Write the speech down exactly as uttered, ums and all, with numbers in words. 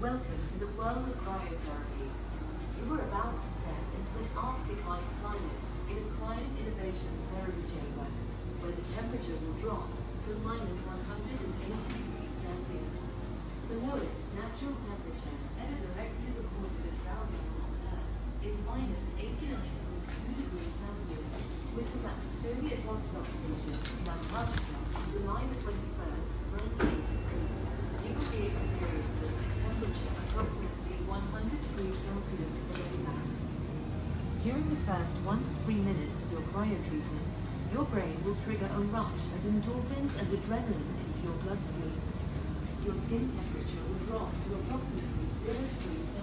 Welcome to the world of cryotherapy. You are about to step into an Arctic-like climate in a Cryo Innovations therapy chamber, where the temperature will drop to minus one hundred eighty degrees Celsius. The lowest natural temperature ever directly recorded at ground level on Earth is minus eighty-nine point two degrees Celsius, which was at the Soviet Vostok station in Antarctica on July the twenty-first, nineteen eighty-three. You will be experiencing a temperature approximately one hundred degrees Celsius below that. During the first one to three minutes of your cryo treatment, your brain will trigger a rush of endorphins and adrenaline into your bloodstream. Your skin temperature will drop to approximately zero degrees